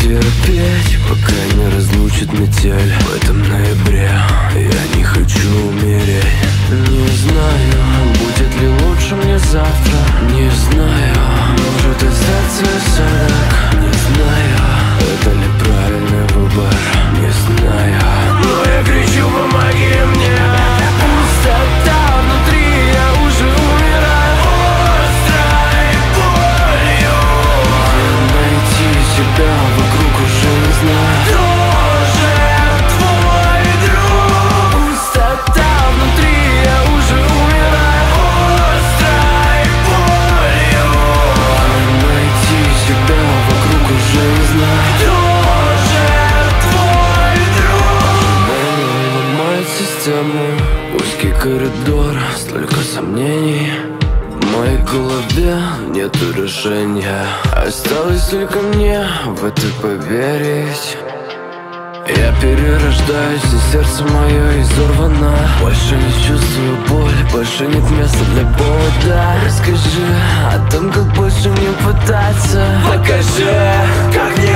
терпеть, пока не разлучит метель. В этом ноябре я не хочу умереть. Не знаю, будет ли лучше мне завтра. Не знаю, может издаться осадок. Не знаю, это ли правильный выбор. Не знаю, но я кричу: помоги мне. Пустота внутри, я уже умираю острой болью. Где найти себя вокруг уже не знаю. Тоже твой друг. Пустота внутри, я уже умираю острой болью. Где найти себя вокруг уже не знаю. Тоже твой друг. Ожидания ломают систему. Узкий коридор, столько сомнений. В моей голове нету решения. Осталось только мне в это поверить. Я перерождаюсь, и сердце мое изорвано. Больше не чувствую боль, больше нет места для повода. Расскажи о том, как больше не пытаться. Покажи, как не